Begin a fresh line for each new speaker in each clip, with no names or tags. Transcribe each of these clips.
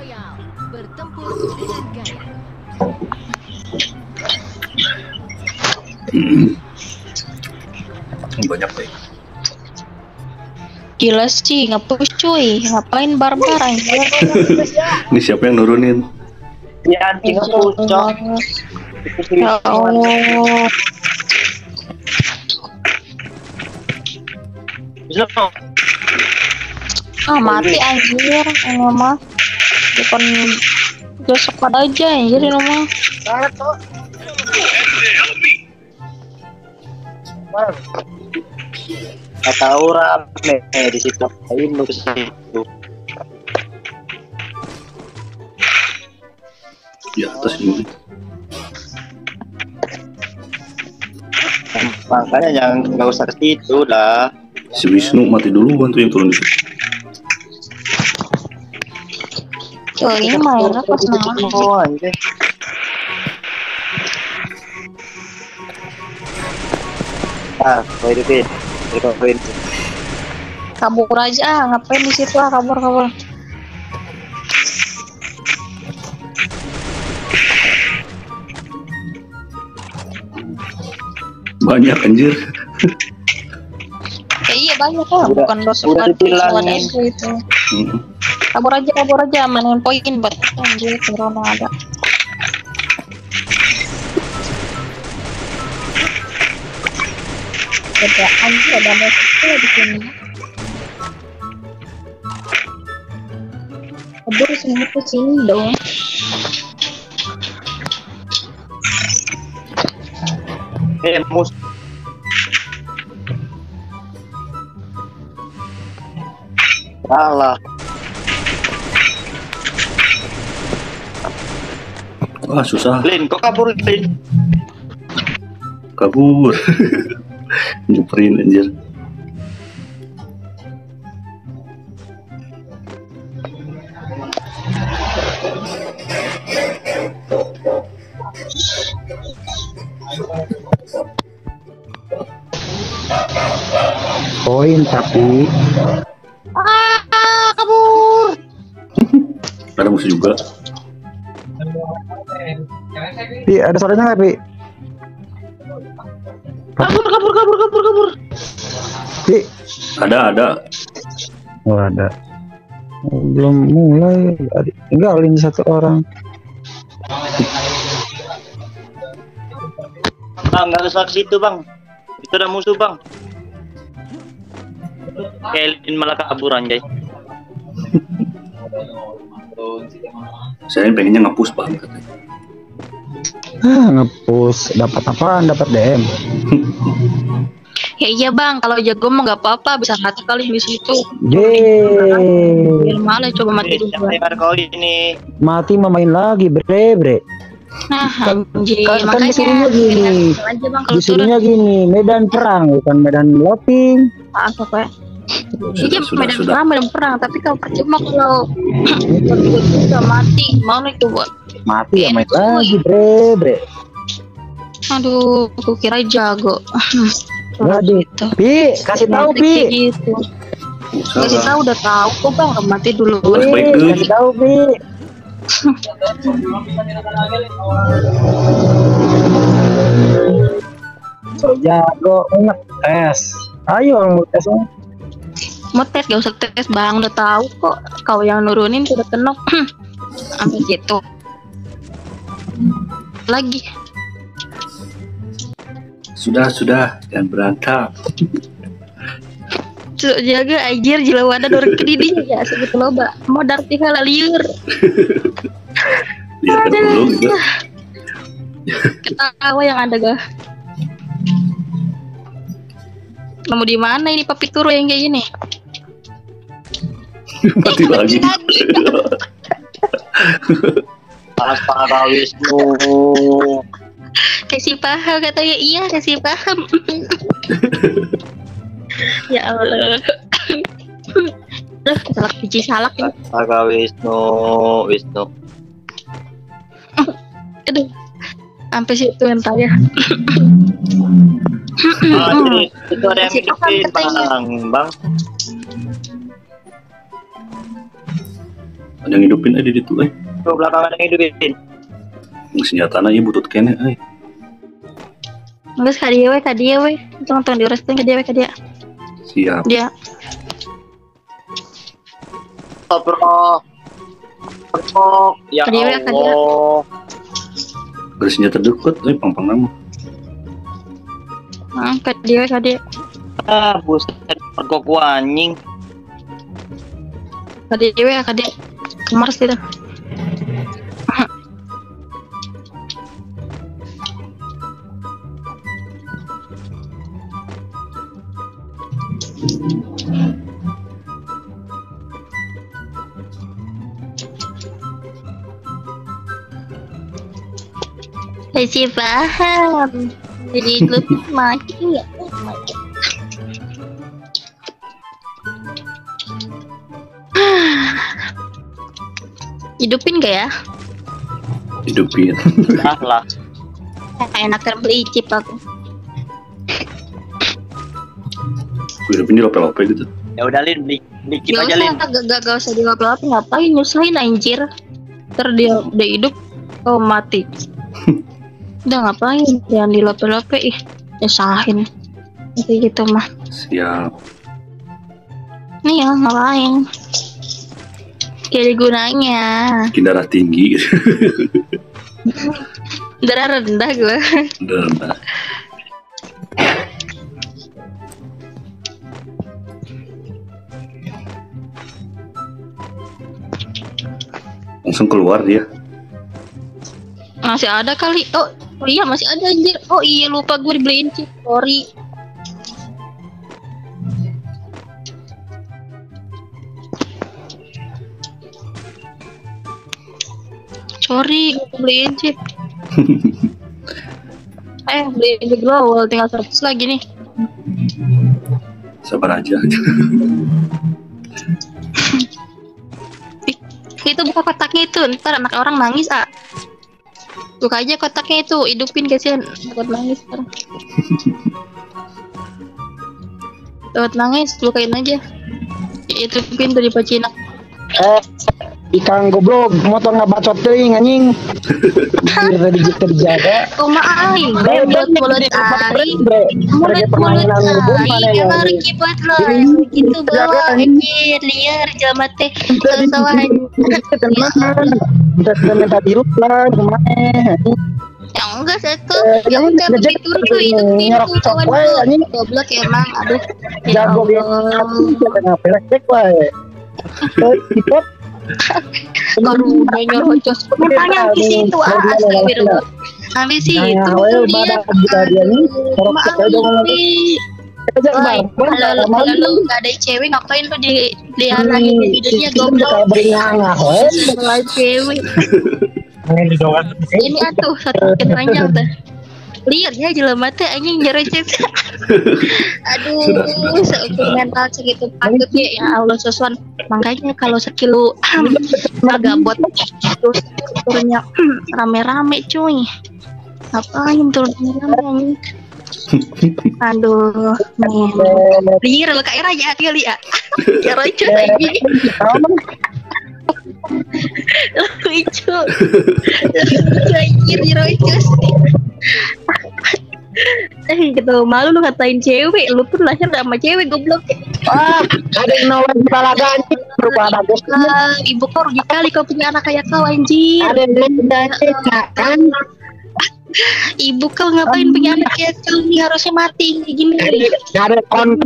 Royal bertempur dengan gaya.
Banyak deh.
Gila sih, nge-push cuy. Ngapain barbar anjir.
Ini siapa yang nurunin?
Ya anjing pucok.
Ya Allah.
Bisa
Ah mati anjir. Ini mah bukan gosok aja anjir ini mah.
Gak tahu rame di situ. Ayo lu ke situ.
Di atas ini.
Makanya jangan nggak usah ke situ lah.
Si Wisnu mati duluan tuh yang turun di situ.
Cuy ini mainnya pas nama.
Oh anjir. Kau hidupin. Hidupin.
Kabur aja, ngapain di situ ah, kabur.
Banyak anjir.
Ya, iya banyak lah, bukan dosa
udah
lawan
dibilangin.
itu. Kabur aja, mainin poin buat anjir corona ada. Ada anjir ada musuh di sini. Kabur semua ke sini dong.
Mus. Salah.
Wah susah.
Lin, kok kabur Lin?
Kabur. Nyuperin anjir.
Poin tapi
Kabur.
Ada musuh juga.
Pi ada suaranya nggak Pi?
Kabur.
Pi
Ada.
oh ada, belum mulai, tinggalin satu orang.
Bang, nggak usah ke situ bang. Itu ada musuh bang. Kelin malah kabur anjay.
Saya pengennya nge-push banget.
Ngepush dapat apaan? Dapat DM.
Ya iya bang, kalau jago mah nggak apa-apa, bisa mati kali di situ.
Yeay,
Biar malah coba mati dulu.
Siapa yang ada kau ini?
mati mau main lagi bre.
Nah anjir,
Kan
makanya
disuruhnya gini,
aja bang kalau turun.
disuruhnya gini, medan perang bukan medan lopping.
Apa ya? Iya
Sudah.
medan perang, tapi kalau percuma kalau udah mati, mau itu buat.
Mati ya main lagi bre.
Aduh, aku kira jago.
Waduh,
Gitu.
Pi kasih tahu Pi.
Gitu. Kasih tahu udah tahu kok bang, mati dulu.
Harus baik
Pi
dulu.
kasih tahu Pi. Jago ngetes. Ayo ngetes.
Mau tes gak usah tes bang, udah tahu kok. Kau yang nurunin udah kenok. Sampai situ. Lagi.
Sudah, jangan berantem.
Jaga anjir jelawada dorong ke didi ya segitu loba. Modar tinggal liur.
Lihat dulu gitu.
Ketawa yang ada gak? Kamu di mana ini papi turu yang kayak gini?
Mati lagi.
Para Wisnu.
Kasih paham katanya iya kasih paham. Ya Allah. Udah salak biji salak ini.
Para Wisnu.
Aduh. Sampai situ entar ya.
Itu ada yang hidupin bang.
Ada yang hidupin aja di situ,
Tuh belakang ada yang hidupin.
senjata aja butut kene,
Nggak kadia we. Tunggu direstuin kadia.
Siap.
Dia.
Oh bro. Ya
Kadia.
Allah.
Bersenjata deket, pang nama.
Kadia.
Ah, buset. Pergok anjing.
Kadia. Kemar sih dah. Masih paham. Jadi lebih mati ya. Hidupin gak ya?
Hidupin.
Ah lah.
Enak beli chip aku.
Gue hidupin di lope-lope gitu.
Ya udah Lin, beli chip
Gak
aja Lin.
usah, gak usah dilap-lapin. Ngapain nyusahin anjir. Ntar dia udah hidup, oh mati. Udah ngapain, jangan dilap-lapin. Ih, nyusahin. Kayak gitu mah.
Siap.
Nih ya, ngapain. Gak ada gunanya.
Bikin darah tinggi.
Darah rendah gue.
Darah. Langsung keluar dia.
Masih ada kali. Oh iya masih ada anjir. Oh iya lupa gue dibeliin chip. Sorry. Sorry, gue beliin chip. Beliin di global tinggal 100 lagi nih.
Sabar aja.
Itu buka kotaknya itu, ntar anak orang nangis buka aja kotaknya itu, hidupin kasihan takut nangis ntar. Takut nangis, bukain aja. Itu pintu di Pacina.
Ikan goblok, motor nggak bacot teuing anjing. Udah dijaga.
Kumaha aing mulut aing. Mulut aing emang rezeki buat lo. Gitu bawa anjir liar jelema teh sosokan.
Kita sudah minta dirut lah kemana?
Ya enggak satu. Ya udah pergi turun tuh itu pintu kawan gua. Goblok emang aduh. Ya
Jago dia.
Allah.
Pelek wae. Tipot.
Baru nyerocos. Makanya habis itu astagfirullah. Habis itu dia. Maaf nih. Kalau lu nggak ada cewek ngapain lu di anak hidupnya goblok. Setelah cewek. Ini atuh satu panjang tuh. Lihat ya jelema teh anjing nyerocos. Aduh, seukur mental segitu patutnya ya Allah sesuan. Makanya kalau sekilo agak bot terus turunnya rame-rame cuy. Ngapain turun rame-rame? Aduh, nih. Liar lo kayak raja kali ya. Ya rocos lagi. Lucu. Anjir rocos. Gitu malu lu ngatain cewek, lu pun lahir sama cewek goblok.
Ada yang nawar di balagan berupa bagus.
Ibu kau rugi kali kau punya anak kayak kau anjir.
Ada yang kan?
Ibu kau ngapain punya anak kayak kau ini harusnya mati kayak gini.
Ada konten.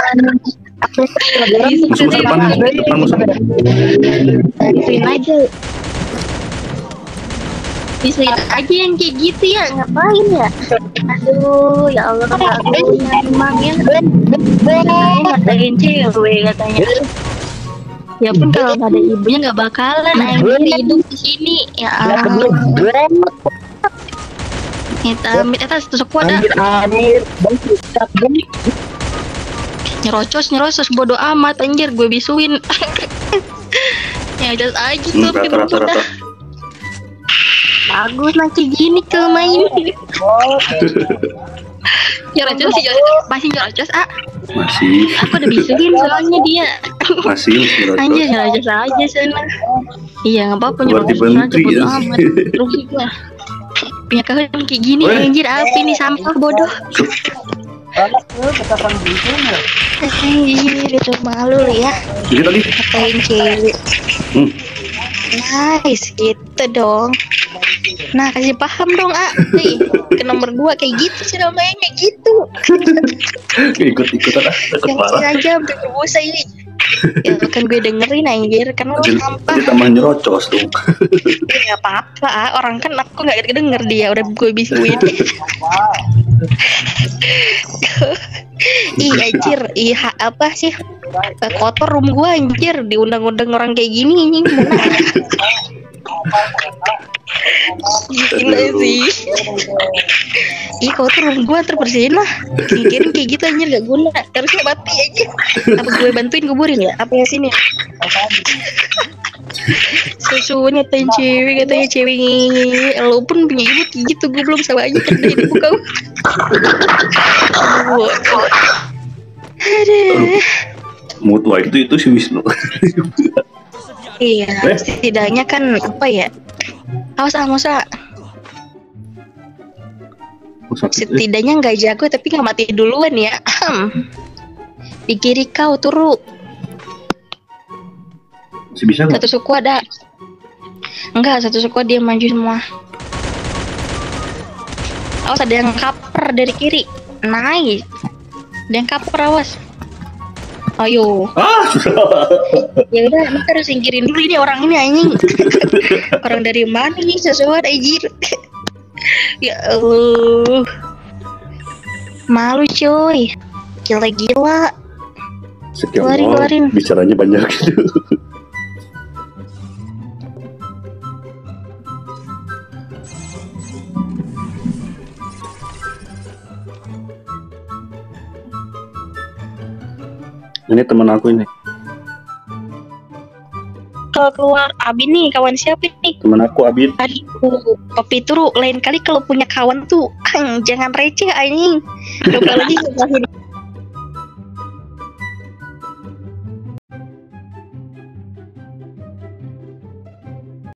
Musuh depan musuh.
Ituin aja. Bisa aja yang kayak gitu ya, ngapain ya? Aduh, ya Allah ya emang ya. Ngatain cewek katanya. Ya pun kalau nggak ada ibunya nggak bakalan aing hidup di sini. Ya Allah. Kita amit atas tusuk kuda.
Amir,
Nyerocos bodoh amat anjir gue bisuin. Ya udah aja tuh
Rata.
bagus nanti gini ke main. Nyerocos masih nyerocos
Masih.
aku udah bisuin soalnya dia.
Masih
Anjir
nyerocos.
nyerocos aja sana. Iya nggak apa-apa
Buat
nyerocos aja
dibentri,
bodo
ya.
amat. Rugi gua. Punya kawan kayak gini
Weh.
anjir apa ini sampah bodoh. Anjir itu malu lu ya.
Dikit lagi.
Katain cewek.
Hmm.
Nice gitu dong. Nah kasih paham dong nih ke nomor 2 kayak gitu sih namanya gitu.
Ikut-ikutan ah, takut
Jangan
parah.
aja sampai berbusa ini. Ya kan gue dengerin anjir karena lu sampah.
Jadi tambah nyerocos dong.
Ya apa-apa orang kan aku nggak denger dia udah gue biskuit. Ih anjir apa sih kotor room gua anjir diundang-undang orang kayak gini anjing. Gila sih. Ih kotor room gua terbersihin lah. Kirim kayak gitu anjir gak guna. Harusnya mati aja. Apa gue bantuin kuburin ya? Apa ya sini? Susunya cewek katanya cewek lo pun punya ibu kayak gitu gue belum sama aja kan di muka gue. Aduh.
Mood white itu si Wisnu.
Iya setidaknya kan apa ya awas setidaknya nggak jago tapi nggak mati duluan ya. Di kiri kau turu
Masih bisa nggak?
satu suku ada enggak satu suku dia maju semua. Awas ada yang kaper dari kiri. Nice. Ada yang kaper awas. Ayo.
Ah,
Ya udah, kita harus singkirin dulu ini orang ini anjing. Orang dari mana nih sesuatu anjir. Ya Allah. Malu coy. Gila-gila.
sekian
Keluarin.
bicaranya banyak. Ini teman aku ini,
Kalau keluar Abi nih, kawan siapa nih?
teman aku Abid.
Aduh, Papi Turu, lain kali kalau punya kawan tuh jangan receh anjing. Apalagi ngebahin